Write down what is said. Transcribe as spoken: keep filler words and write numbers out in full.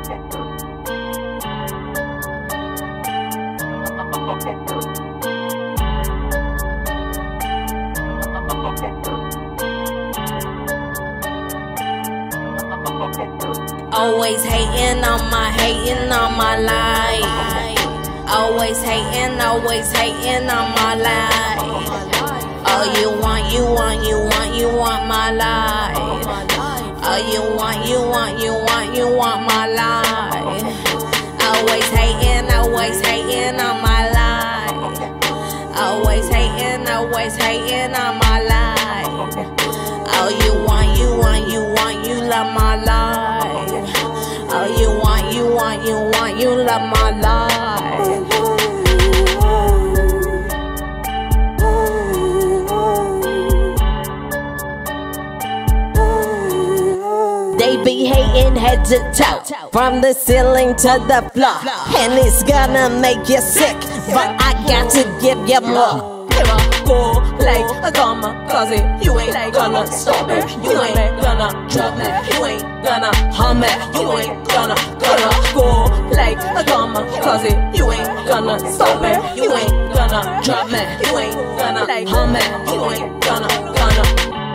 Always hating on my, hating on my life. Always hating, always hating on my life. Oh, you want, you want, you want, you want my life. Oh, you want, you want, you want, you want my life. Always hating, always hating on my life. Always hating, always hating on my life. Oh, you want, you want, you want, you love my life. Oh, you want, you want, you want, you love my life. They be hating head to toe, from the ceiling to the floor, and it's gonna make you sick, but I got to give you more. Here I go like a gamma, cause it, you ain't gonna stop it. You ain't gonna drop me, you ain't gonna harm me. You ain't gonna, gonna go like a gamma, cause it, you ain't gonna stop it. You ain't gonna drop me, you ain't gonna harm me. You ain't gonna, gonna